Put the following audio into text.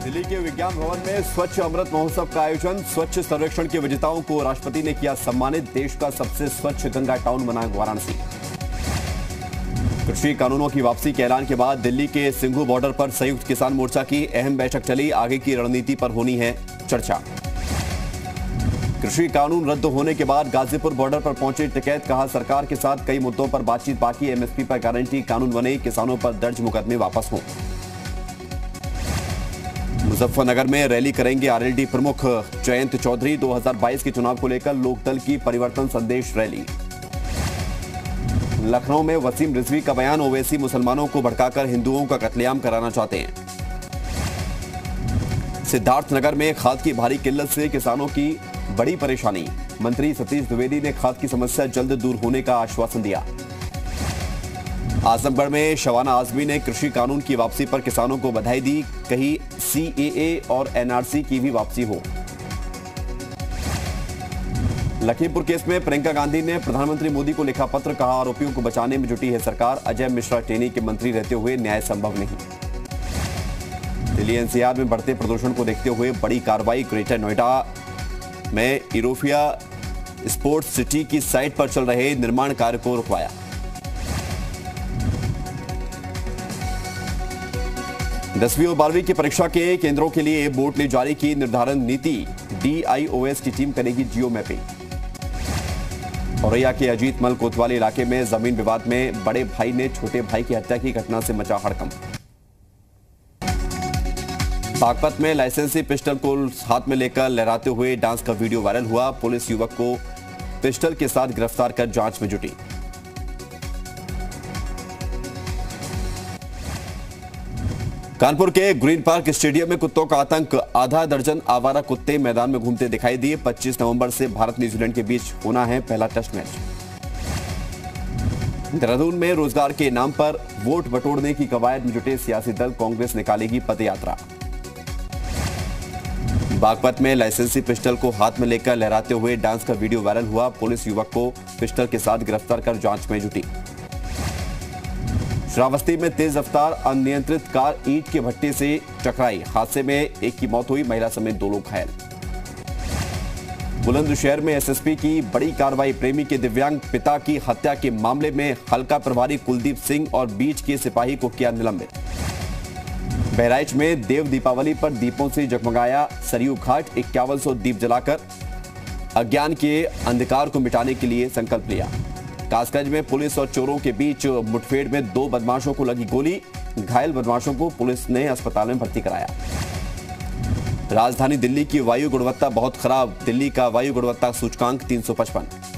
दिल्ली के विज्ञान भवन में स्वच्छ अमृत महोत्सव का आयोजन। स्वच्छ सर्वेक्षण के विजेताओं को राष्ट्रपति ने किया सम्मानित। देश का सबसे स्वच्छ गंगा टाउन बना वाराणसी। कृषि कानूनों की वापसी के ऐलान के बाद दिल्ली के सिंघू बॉर्डर पर संयुक्त किसान मोर्चा की अहम बैठक चली। आगे की रणनीति पर होनी है चर्चा। कृषि कानून रद्द होने के बाद गाजीपुर बॉर्डर पर पहुंचे टिकैत। कहा, सरकार के साथ कई मुद्दों पर बातचीत बाकी। एमएसपी पर गारंटी कानून बने, किसानों पर दर्ज मुकदमे वापस हों। मुजफ्फरनगर में रैली करेंगे आरएलडी प्रमुख जयंत चौधरी। 2022 के चुनाव को लेकर लोकदल की परिवर्तन संदेश रैली। लखनऊ में वसीम रिजवी का बयान, ओवैसी मुसलमानों को भड़काकर हिंदुओं का कत्लेआम कराना चाहते हैं। सिद्धार्थनगर में खाद की भारी किल्लत से किसानों की बड़ी परेशानी। मंत्री सतीश द्विवेदी ने खाद की समस्या जल्द दूर होने का आश्वासन दिया। आजमगढ़ में शबाना आजमी ने कृषि कानून की वापसी पर किसानों को बधाई दी। कही, सीएए और एनआरसी की भी वापसी हो। लखीमपुर केस में प्रियंका गांधी ने प्रधानमंत्री मोदी को लिखा पत्र। कहा, आरोपियों को बचाने में जुटी है सरकार। अजय मिश्रा टेनी के मंत्री रहते हुए न्याय संभव नहीं। दिल्ली एनसीआर में बढ़ते प्रदूषण को देखते हुए बड़ी कार्रवाई। ग्रेटर नोएडा में यूरोपिया स्पोर्ट्स सिटी की साइट पर चल रहे निर्माण कार्य को रुकवाया। दसवीं और 12वीं की परीक्षा के केंद्रों के लिए बोर्ड ने जारी की निर्धारण नीति। डीआईओएस की टीम करेगी जियो मैपिंग। औरैया के अजीत मल कोतवाली इलाके में जमीन विवाद में बड़े भाई ने छोटे भाई की हत्या की घटना से मचा हड़कंप। बागपत में लाइसेंसी पिस्टल को हाथ में लेकर लहराते हुए डांस का वीडियो वायरल हुआ। पुलिस युवक को पिस्टल के साथ गिरफ्तार कर जांच में जुटी। कानपुर के ग्रीन पार्क स्टेडियम में कुत्तों का आतंक। आधा दर्जन आवारा कुत्ते मैदान में घूमते दिखाई दिए। 25 नवंबर से भारत न्यूजीलैंड के बीच होना है पहला टेस्ट मैच। देहरादून में रोजगार के नाम पर वोट बटोरने की कवायद में जुटे सियासी दल। कांग्रेस निकालेगी पदयात्रा। बागपत में लाइसेंसी पिस्टल को हाथ में लेकर लहराते हुए डांस का वीडियो वायरल हुआ। पुलिस युवक को पिस्टल के साथ गिरफ्तार कर जांच में जुटी। श्रावस्ती में तेज रफ्तार अनियंत्रित कार ईंट के भट्टे से टकराई। हादसे में एक की मौत हुई, महिला समेत 2 लोग घायल। बुलंदशहर में एसएसपी की बड़ी कार्रवाई। प्रेमी के दिव्यांग पिता की हत्या के मामले में हल्का प्रभारी कुलदीप सिंह और बीच के सिपाही को किया निलंबित। बहराइच में देव दीपावली पर दीपों से जगमगाया सरयू घाट। 5100 दीप जलाकर अज्ञान के अंधकार को मिटाने के लिए संकल्प लिया। कासगंज में पुलिस और चोरों के बीच मुठभेड़ में 2 बदमाशों को लगी गोली। घायल बदमाशों को पुलिस ने अस्पताल में भर्ती कराया। राजधानी दिल्ली की वायु गुणवत्ता बहुत खराब। दिल्ली का वायु गुणवत्ता सूचकांक 355।